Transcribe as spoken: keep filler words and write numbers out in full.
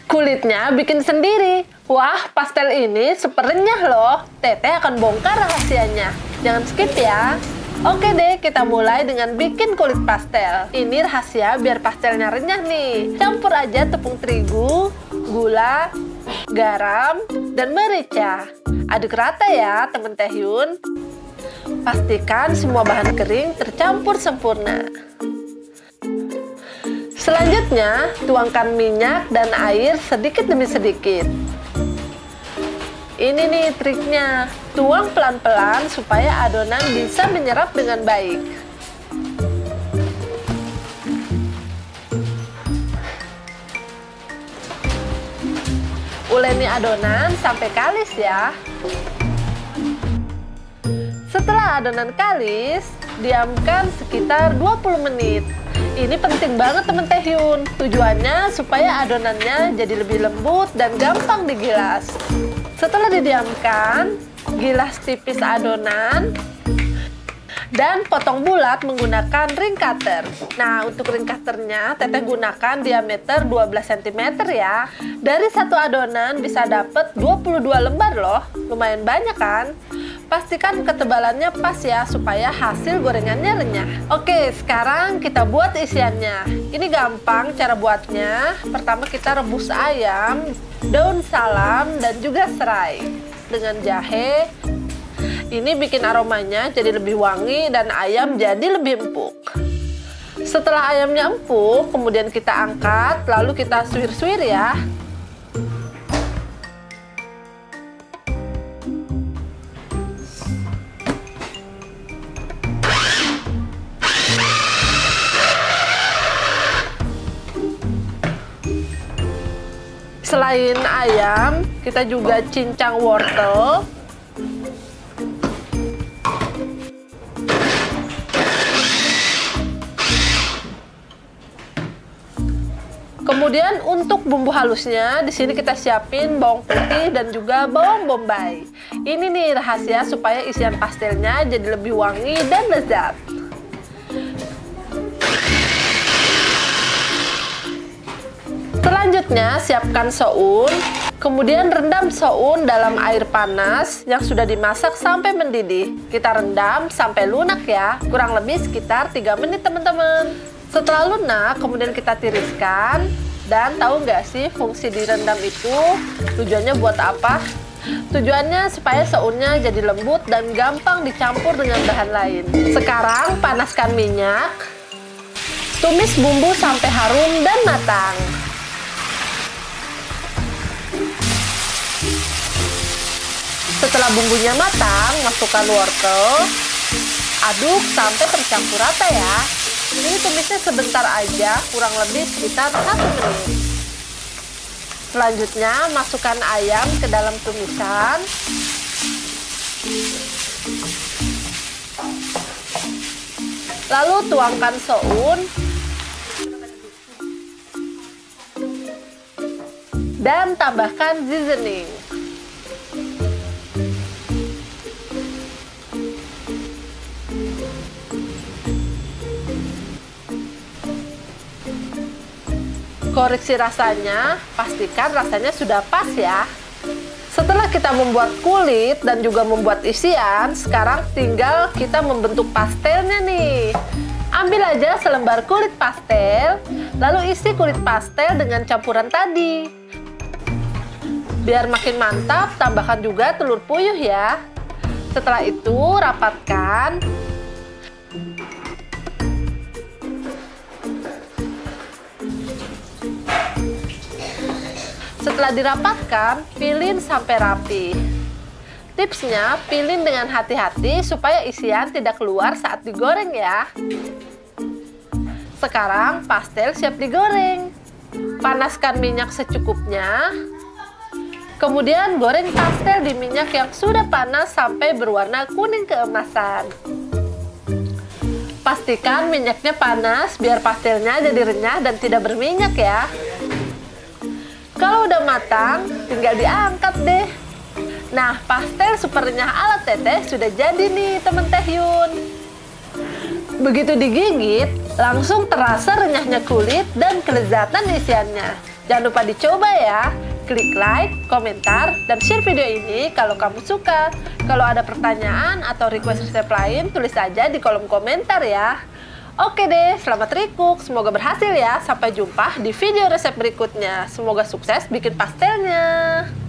Kulitnya bikin sendiri. Wah, pastel ini super renyah loh. Teteh akan bongkar rahasianya. Jangan skip ya. Oke deh, kita mulai dengan bikin kulit pastel. Ini rahasia biar pastelnya renyah nih. Campur aja tepung terigu, gula, garam, dan merica. Aduk rata ya, temen Teh Yun. Pastikan semua bahan kering tercampur sempurna. Selanjutnya, tuangkan minyak dan air sedikit demi sedikit. Ini nih triknya, tuang pelan-pelan supaya adonan bisa menyerap dengan baik. Uleni adonan sampai kalis ya. Setelah adonan kalis, diamkan sekitar dua puluh menit. Ini penting banget temen Teh Yun. Tujuannya supaya adonannya jadi lebih lembut dan gampang digilas. Setelah didiamkan, gilas tipis adonan dan potong bulat menggunakan ring cutter. Nah, untuk ring cutternya Teteh gunakan diameter dua belas sentimeter ya. Dari satu adonan bisa dapat dua puluh dua lembar loh. Lumayan banyak kan? Pastikan ketebalannya pas ya supaya hasil gorengannya renyah. Oke, sekarang kita buat isiannya. Ini gampang cara buatnya. Pertama kita rebus ayam, daun salam, dan juga serai dengan jahe. Ini bikin aromanya jadi lebih wangi dan ayam jadi lebih empuk. Setelah ayamnya empuk, kemudian kita angkat, lalu kita suwir-suwir ya. Selain ayam, kita juga cincang wortel. Kemudian untuk bumbu halusnya, di sini kita siapin bawang putih dan juga bawang bombay. Ini nih rahasia supaya isian pastelnya jadi lebih wangi dan lezat. Selanjutnya, siapkan soun. Kemudian rendam soun dalam air panas yang sudah dimasak sampai mendidih. Kita rendam sampai lunak ya, kurang lebih sekitar tiga menit teman-teman. Setelah lunak, kemudian kita tiriskan. Dan tahu nggak sih fungsi direndam itu tujuannya buat apa? Tujuannya supaya sounnya jadi lembut dan gampang dicampur dengan bahan lain. Sekarang panaskan minyak. Tumis bumbu sampai harum dan matang. Setelah bumbunya matang, masukkan wortel. Aduk sampai tercampur rata ya. Ini tumisnya sebentar aja, kurang lebih sekitar satu menit. Selanjutnya, masukkan ayam ke dalam tumisan. Lalu tuangkan soun. Dan tambahkan seasoning. Koreksi rasanya, pastikan rasanya sudah pas ya. Setelah kita membuat kulit dan juga membuat isian, sekarang tinggal kita membentuk pastelnya nih. Ambil aja selembar kulit pastel, lalu isi kulit pastel dengan campuran tadi. Biar makin mantap, tambahkan juga telur puyuh ya. Setelah itu, rapatkan. Setelah dirapatkan, pilin sampai rapi. Tipsnya, pilin dengan hati-hati supaya isian tidak keluar saat digoreng ya. Sekarang pastel siap digoreng. Panaskan minyak secukupnya. Kemudian goreng pastel di minyak yang sudah panas sampai berwarna kuning keemasan. Pastikan minyaknya panas biar pastelnya jadi renyah dan tidak berminyak ya. Kalau udah matang, tinggal diangkat deh. Nah, pastel super renyah ala Teteh sudah jadi nih temen Teh Yun. Begitu digigit, langsung terasa renyahnya kulit dan kelezatan isiannya. Jangan lupa dicoba ya. Klik like, komentar, dan share video ini kalau kamu suka. Kalau ada pertanyaan atau request resep lain, tulis saja di kolom komentar ya. Oke deh, selamat recook. Semoga berhasil ya. Sampai jumpa di video resep berikutnya. Semoga sukses bikin pastelnya.